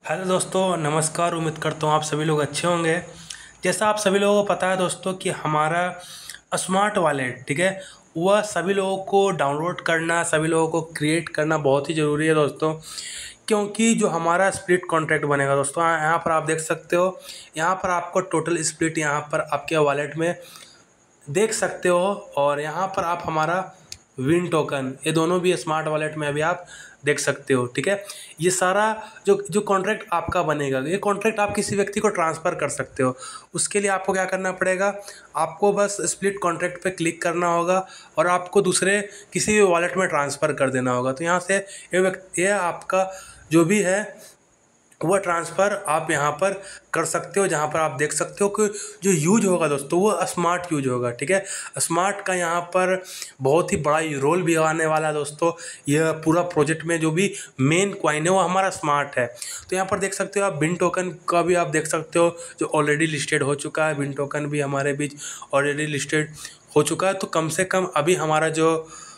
Hello दोस्तों, नमस्कार। उम्मीद करता हूँ आप सभी लोग अच्छे होंगे। जैसा आप सभी लोगों को पता है दोस्तों कि हमारा स्मार्ट वॉलेट, ठीक है, वह सभी लोगों को डाउनलोड करना, सभी लोगों को क्रिएट करना बहुत ही ज़रूरी है दोस्तों। क्योंकि जो हमारा स्प्लिट कॉन्ट्रैक्ट बनेगा दोस्तों, यहाँ पर आप देख सकते हो। यहाँ पर आपको टोटल स्प्लिट यहाँ पर आपके वॉलेट में देख सकते हो। और यहाँ पर आप हमारा विन टोकन, ये दोनों भी स्मार्ट वॉलेट में अभी आप देख सकते हो, ठीक है। ये सारा जो जो कॉन्ट्रैक्ट आपका बनेगा, ये कॉन्ट्रैक्ट आप किसी व्यक्ति को ट्रांसफ़र कर सकते हो। उसके लिए आपको क्या करना पड़ेगा, आपको बस स्प्लिट कॉन्ट्रैक्ट पे क्लिक करना होगा और आपको दूसरे किसी भी वॉलेट में ट्रांसफ़र कर देना होगा। तो यहाँ से ये आपका जो भी है वह ट्रांसफ़र आप यहाँ पर कर सकते हो। जहाँ पर आप देख सकते हो कि जो यूज होगा दोस्तों वो स्मार्ट यूज होगा, ठीक है। स्मार्ट का यहाँ पर बहुत ही बड़ा रोल भी आने वाला है दोस्तों। यह पूरा प्रोजेक्ट में जो भी मेन कॉइन है वो हमारा स्मार्ट है। तो यहाँ पर देख सकते हो आप बिन टोकन का भी आप देख सकते हो, जो ऑलरेडी लिस्टेड हो चुका है। बिन टोकन भी हमारे बीच ऑलरेडी लिस्टेड हो चुका है। तो कम से कम अभी हमारा जो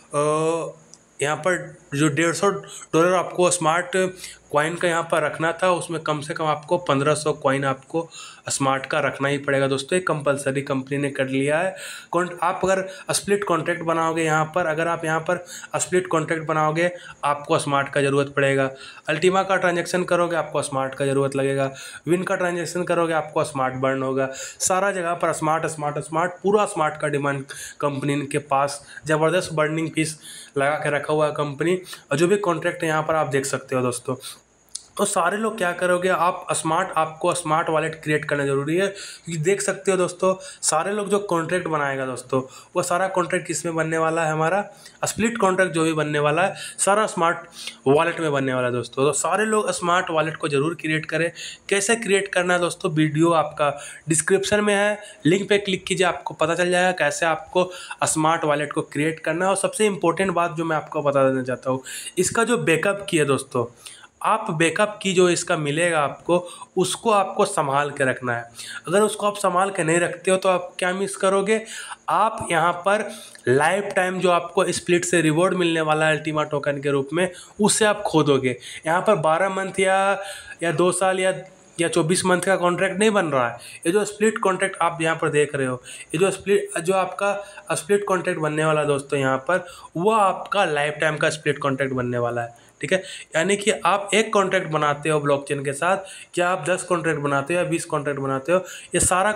यहाँ पर जो $150 आपको स्मार्ट कॉइन का यहाँ पर रखना था, उसमें कम से कम आपको 1500 कॉइन आपको स्मार्ट का रखना ही पड़ेगा दोस्तों। ये कंपलसरी कंपनी ने कर लिया है। आप अगर स्प्लिट कॉन्ट्रैक्ट बनाओगे यहाँ पर, अगर आप यहाँ पर स्प्लिट कॉन्ट्रैक्ट बनाओगे, आपको स्मार्ट का ज़रूरत पड़ेगा। अल्टीमा का ट्रांजेक्शन करोगे, आपको स्मार्ट का ज़रूरत लगेगा। विन का ट्रांजेक्शन करोगे, आपको स्मार्ट बर्न होगा। सारा जगह पर स्मार्ट स्मार्ट स्मार्ट, पूरा स्मार्ट का डिमांड कंपनी के पास ज़बरदस्त बर्निंग फीस लगा के रखा हुआ है कंपनी। और जो भी कॉन्ट्रैक्ट यहाँ पर आप देख सकते हो दोस्तों, तो सारे लोग क्या करोगे, आपको स्मार्ट वॉलेट क्रिएट करना ज़रूरी है। क्योंकि देख सकते हो दोस्तों, सारे लोग जो कॉन्ट्रैक्ट बनाएगा दोस्तों, वो सारा कॉन्ट्रैक्ट किसमें बनने वाला है, हमारा स्प्लिट कॉन्ट्रैक्ट जो भी बनने वाला है सारा स्मार्ट वॉलेट में बनने वाला है दोस्तों। तो सारे लोग स्मार्ट वॉलेट को ज़रूर क्रिएट करें। कैसे क्रिएट करना है दोस्तों, वीडियो आपका डिस्क्रिप्शन में है, लिंक पे क्लिक कीजिए, आपको पता चल जाएगा कैसे आपको स्मार्ट वॉलेट को क्रिएट करना है। और सबसे इंपॉर्टेंट बात जो मैं आपको बता देना चाहता हूँ, इसका जो बैकअप की है दोस्तों, आप बैकअप की जो इसका मिलेगा आपको, उसको आपको संभाल के रखना है। अगर उसको आप संभाल के नहीं रखते हो तो आप क्या मिस करोगे, आप यहाँ पर लाइफ टाइम जो आपको स्प्लिट से रिवॉर्ड मिलने वाला है अल्टीमा टोकन के रूप में, उससे आप खो दोगे। यहाँ पर 12 मंथ या 2 साल या 24 मंथ का कॉन्ट्रैक्ट नहीं बन रहा है। ये जो स्प्लिट कॉन्ट्रैक्ट आप यहाँ पर देख रहे हो, ये जो आपका स्प्लिट कॉन्ट्रैक्ट बनने वाला है दोस्तों, यहाँ पर वो आपका लाइफ टाइम का स्प्लिट कॉन्ट्रैक्ट बनने वाला है, ठीक है। यानी कि आप एक कॉन्ट्रैक्ट बनाते हो ब्लॉकचेन के साथ, क्या आप 10 कॉन्ट्रैक्ट बनाते हो या 20 कॉन्ट्रैक्ट बनाते हो, ये सारा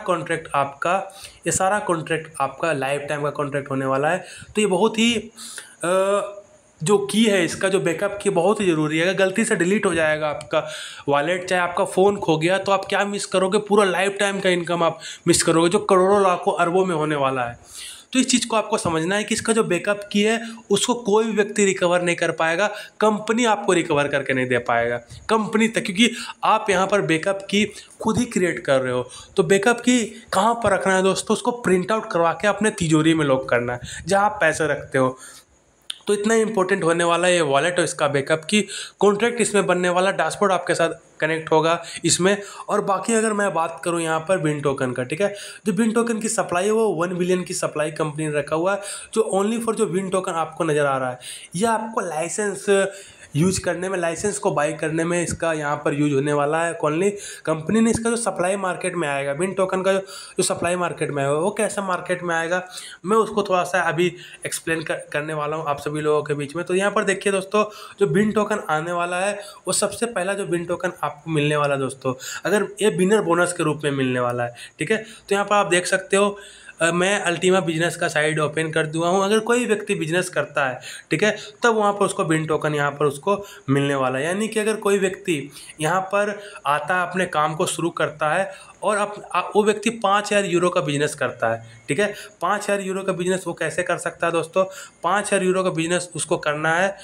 कॉन्ट्रैक्ट आपका लाइफ टाइम का कॉन्ट्रैक्ट होने वाला है। तो ये बहुत ही जो की है, इसका जो बैकअप की बहुत ही ज़रूरी है। अगर गलती से डिलीट हो जाएगा आपका वॉलेट, चाहे आपका फ़ोन खो गया, तो आप क्या मिस करोगे, पूरा लाइफ टाइम का इनकम आप मिस करोगे, जो करोड़ों लाखों अरबों में होने वाला है। तो इस चीज़ को आपको समझना है कि इसका जो बैकअप की है उसको कोई भी व्यक्ति रिकवर नहीं कर पाएगा, कंपनी आपको रिकवर करके नहीं दे पाएगा, कंपनी तक। क्योंकि आप यहाँ पर बैकअप की खुद ही क्रिएट कर रहे हो। तो बैकअप की कहाँ पर रखना है दोस्तों, उसको प्रिंट आउट करवा के अपने तिजोरी में लॉक करना है, जहाँ आप पैसे रखते हो। तो इतना इंपॉर्टेंट होने वाला है ये वॉलेट और इसका बैकअप की कॉन्ट्रैक्ट इसमें बनने वाला, डैशबोर्ड आपके साथ कनेक्ट होगा इसमें। और बाकी अगर मैं बात करूं यहाँ पर बिन टोकन का, ठीक है, जो बिन टोकन की सप्लाई है वो 1 बिलियन की सप्लाई कंपनी ने रखा हुआ है, जो ओनली फॉर जो बिन टोकन आपको नज़र आ रहा है, यह आपको लाइसेंस यूज करने में, लाइसेंस को बाई करने में इसका यहाँ पर यूज होने वाला है। ओनली कंपनी ने इसका जो सप्लाई मार्केट में आएगा, बिन टोकन का जो सप्लाई मार्केट में आएगा, वो कैसे मार्केट में आएगा, मैं उसको थोड़ा सा अभी एक्सप्लेन करने वाला हूँ आप सभी लोगों के बीच में। तो यहाँ पर देखिए दोस्तों, जो बिन टोकन आने वाला है, वो सबसे पहला जो बिन टोकन आपको मिलने वाला दोस्तों, अगर ये बिनर बोनस के रूप में मिलने वाला है, ठीक है। तो यहाँ पर आप देख सकते हो, मैं अल्टीमा बिजनेस का साइड ओपन कर दिया हूँ। अगर कोई व्यक्ति बिजनेस करता है, ठीक है, तब वहाँ पर उसको बिन टोकन यहाँ पर उसको मिलने वाला है। यानी कि अगर कोई व्यक्ति यहाँ पर आता है, अपने काम को शुरू करता है, और वो व्यक्ति 5000 यूरो का बिजनेस करता है, ठीक है, 5000 यूरो का बिजनेस वो कैसे कर सकता है दोस्तों, 5000 यूरो का बिजनेस उसको करना है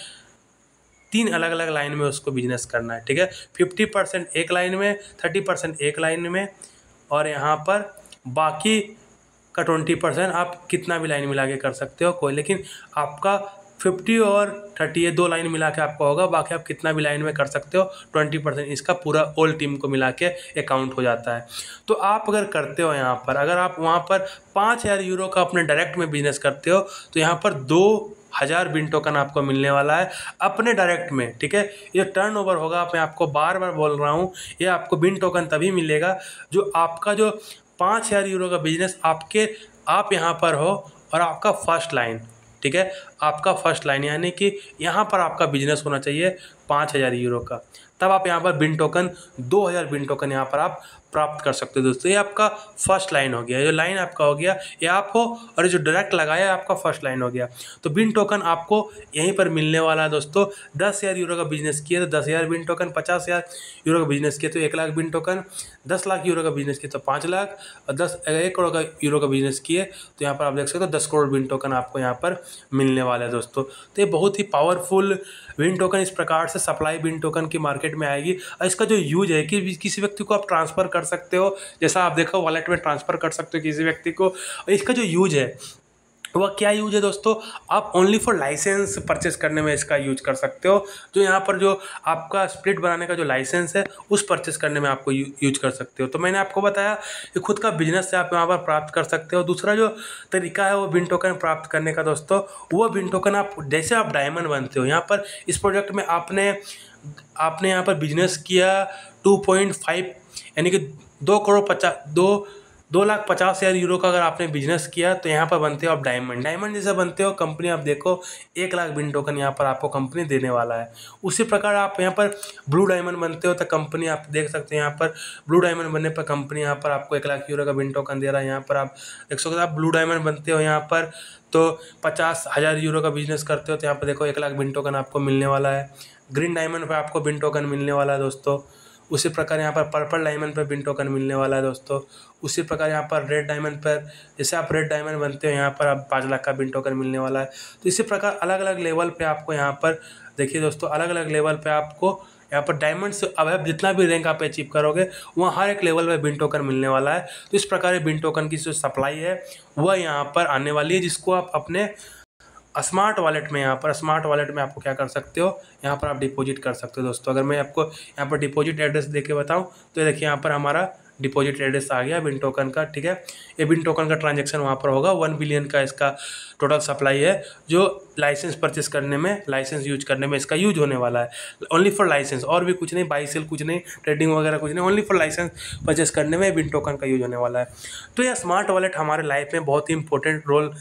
3 अलग अलग लाइन में उसको बिजनेस करना है, ठीक है। 50% एक लाइन में, 30% एक लाइन में, और यहाँ पर बाकी का 20% आप कितना भी लाइन मिला के कर सकते हो कोई, लेकिन आपका 50 और 30 ये 2 लाइन मिला के आपका होगा, बाकी आप कितना भी लाइन में कर सकते हो। 20% इसका पूरा ऑल टीम को मिला के अकाउंट हो जाता है। तो आप अगर करते हो यहाँ पर, अगर आप वहाँ पर 5000 यूरो का अपने डायरेक्ट में बिजनेस करते हो, तो यहाँ पर 2 1000 बिन टोकन आपको मिलने वाला है अपने डायरेक्ट में, ठीक है। ये टर्नओवर होगा, मैं आपको बार बार बोल रहा हूँ, ये आपको बिन टोकन तभी मिलेगा जो आपका जो 5000 यूरो का बिजनेस आप यहाँ पर हो और आपका फर्स्ट लाइन, ठीक है, आपका फर्स्ट लाइन यानी कि यहाँ पर आपका बिजनेस होना चाहिए 5000 यूरो का, तब आप यहाँ पर बिन टोकन 2000 बिन टोकन यहाँ पर आप प्राप्त कर सकते हो दोस्तों। ये आपका फर्स्ट लाइन हो गया, जो लाइन आपका हो गया ये आप हो, और जो डायरेक्ट लगाया आपका फर्स्ट लाइन हो गया। तो बिन टोकन आपको यहीं पर मिलने वाला है दोस्तों। 10,000 यूरो का बिजनेस किया तो 10,000 बिन टोकन, 50,000 यूरो का बिजनेस किया तो 1 लाख बिन टोकन, 10 लाख यूरो का बिजनेस किया तो 5 लाख, और 1 करोड़ का यूरो का बिजनेस किए तो यहाँ पर आप देख सकते हो 10 करोड़ बिन टोकन आपको यहाँ पर मिलने वाला है दोस्तों। तो ये बहुत ही पावरफुल बिन टोकन इस प्रकार से सप्लाई बिन टोकन की मार्केट में आएगी। और इसका जो यूज है कि किसी व्यक्ति को आप ट्रांसफ़र कर सकते हो, जैसा आप देखो वॉलेट में ट्रांसफ़र कर सकते हो किसी व्यक्ति को। और इसका जो यूज है वह क्या यूज है दोस्तों, आप ओनली फॉर लाइसेंस परचेस करने में इसका यूज कर सकते हो। जो यहाँ पर जो आपका स्प्लिट बनाने का जो लाइसेंस है उस परचेस करने में आपको यूज कर सकते हो। तो मैंने आपको बताया कि खुद का बिजनेस से आप यहाँ पर प्राप्त कर सकते हो। दूसरा जो तरीका है वो बिन टोकन प्राप्त करने का दोस्तों, वो बिन टोकन आप जैसे आप डायमंड बनते हो, यहाँ पर इस प्रोजेक्ट में आपने यहाँ पर बिजनेस किया 2.5 यानी कि 2,50,000 यूरो का अगर आपने बिजनेस किया तो यहाँ पर बनते हो आप डायमंड जैसे बनते हो। कंपनी आप देखो 1 लाख बिन टोकन यहाँ पर आपको कंपनी देने वाला है। उसी प्रकार आप यहाँ पर ब्लू डायमंड बनते हो तो कंपनी आप देख सकते हैं यहाँ पर ब्लू डायमंड बनने पर कंपनी यहाँ पर आपको 1 लाख यूरो का बिन टोकन दे रहा है। यहाँ पर आप देख सकते हो, आप ब्लू डायमंड बनते हो यहाँ पर तो 50,000 यूरो का बिजनेस करते हो तो यहाँ पर देखो 1 लाख बिन टोकन आपको मिलने वाला है। ग्रीन डायमंड पर आपको बिन टोकन मिलने वाला है दोस्तों। उसी प्रकार यहाँ पर पर्पल डायमंड पर बिन टोकन मिलने वाला है दोस्तों। उसी प्रकार यहाँ पर रेड डायमंड पर, जैसे आप रेड डायमंड बनते हो यहाँ पर आप 5 लाख का बिन टोकन मिलने वाला है। तो इसी प्रकार अलग अलग लेवल पे आपको यहाँ पर देखिए दोस्तों, अलग अलग लेवल पे आपको यहाँ पर डायमंड से अब जितना भी रैंक आप अचीव करोगे वहाँ हर एक लेवल में बिन टोकन मिलने वाला है। तो इस प्रकार बिन टोकन की जो सप्लाई है वह यहाँ पर आने वाली है, जिसको आप अपने स्मार्ट वॉलेट में आपको क्या कर सकते हो, यहाँ पर आप डिपॉजिट कर सकते हो दोस्तों। अगर मैं आपको यहाँ पर डिपॉजिट एड्रेस देके बताऊँ तो देखिए यहाँ पर हमारा डिपॉजिट एड्रेस आ गया बिन टोकन का, ठीक है। ये बिन टोकन का ट्रांजैक्शन वहाँ पर होगा। 1 बिलियन का इसका टोटल सप्लाई है, जो लाइसेंस परचेस करने में, लाइसेंस यूज करने में इसका यूज होने वाला है। ओनली फॉर लाइसेंस, और भी कुछ नहीं, बाई सेल कुछ नहीं, ट्रेडिंग वगैरह कुछ नहीं, ओनली फॉर लाइसेंस परचेस करने में बिन टोकन का यूज होने वाला है। तो यह स्मार्ट वॉलेट हमारे लाइफ में बहुत ही इंपॉर्टेंट रोल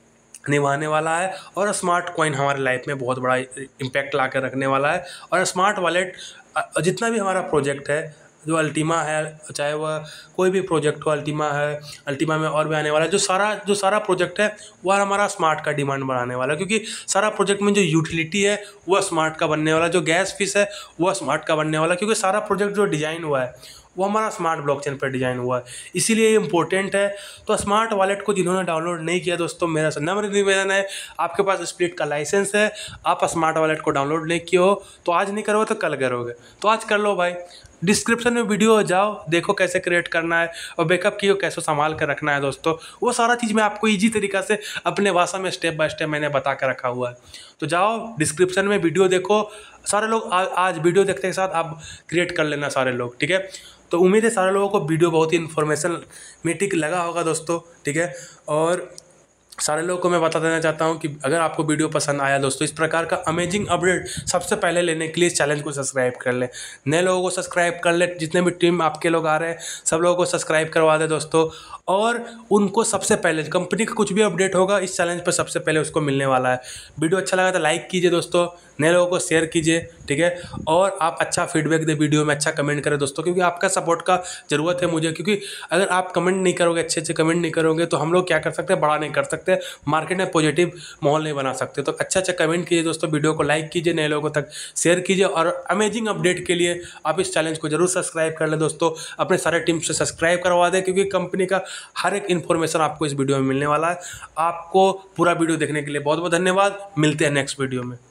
निभाने वाला है, और स्मार्ट कॉइन हमारे लाइफ में बहुत बड़ा इम्पैक्ट ला कर रखने वाला है। और स्मार्ट वॉलेट जितना भी हमारा प्रोजेक्ट है, जो अल्टीमा है, चाहे वह कोई भी प्रोजेक्ट हो, अल्टीमा है, अल्टीमा में और भी आने वाला है, जो सारा प्रोजेक्ट है वह हमारा स्मार्ट का डिमांड बढ़ाने वाला है। क्योंकि सारा प्रोजेक्ट में जो यूटिलिटी है वह स्मार्ट का बनने वाला है, जो गैस फीस है वह स्मार्ट का बनने वाला है। क्योंकि सारा प्रोजेक्ट जो डिज़ाइन हुआ है वो हमारा स्मार्ट ब्लॉकचेन पर डिज़ाइन हुआ है, इसीलिए ये इंपॉर्टेंट है। तो स्मार्ट वॉलेट को जिन्होंने डाउनलोड नहीं किया दोस्तों, मेरा नम्र निवेदन है, आपके पास स्प्लिट का लाइसेंस है, आप स्मार्ट वॉलेट को डाउनलोड नहीं किए हो तो आज नहीं करोगे तो कल करोगे, तो आज कर लो भाई। डिस्क्रिप्शन में वीडियो जाओ, देखो कैसे क्रिएट करना है और बैकअप की कैसे संभाल कर रखना है दोस्तों। वो सारा चीज़ मैं आपको ईजी तरीका से अपने भाषा में स्टेप बाय स्टेप मैंने बता कर रखा हुआ है। तो जाओ डिस्क्रिप्शन में वीडियो देखो, सारे लोग आज वीडियो देखते के साथ आप क्रिएट कर लेना सारे लोग, ठीक है। तो उम्मीद है सारे लोगों को वीडियो बहुत ही इन्फॉर्मेटिव लगा होगा दोस्तों, ठीक है। और सारे लोगों को मैं बता देना चाहता हूं कि अगर आपको वीडियो पसंद आया दोस्तों, इस प्रकार का अमेजिंग अपडेट सबसे पहले लेने के लिए इस चैनल को सब्सक्राइब कर ले, नए लोगों को सब्सक्राइब कर ले, जितने भी टीम आपके लोग आ रहे हैं सब लोगों को सब्सक्राइब करवा दे दोस्तों। और उनको सबसे पहले कंपनी का कुछ भी अपडेट होगा इस चैलेंज पर सबसे पहले उसको मिलने वाला है। वीडियो अच्छा लगा तो लाइक कीजिए दोस्तों, नए लोगों को शेयर कीजिए, ठीक है। और आप अच्छा फीडबैक दे वीडियो में, अच्छा कमेंट करें दोस्तों, क्योंकि आपका सपोर्ट का ज़रूरत है मुझे। क्योंकि अगर आप कमेंट नहीं करोगे, अच्छे कमेंट नहीं करोगे तो हम लोग क्या कर सकते हैं, बड़ा नहीं कर सकते, मार्केट में पॉजिटिव माहौल नहीं बना सकते। तो अच्छा कमेंट कीजिए दोस्तों, वीडियो को लाइक कीजिए, नए लोगों तक शेयर कीजिए। और अमेजिंग अपडेट के लिए आप इस चैलेंज को जरूर सब्सक्राइब कर लें दोस्तों, अपने सारे टीम से सब्सक्राइब करवा दें, क्योंकि कंपनी का हर एक इन्फॉर्मेशन आपको इस वीडियो में मिलने वाला है। आपको पूरा वीडियो देखने के लिए बहुत बहुत धन्यवाद। मिलते हैं नेक्स्ट वीडियो में।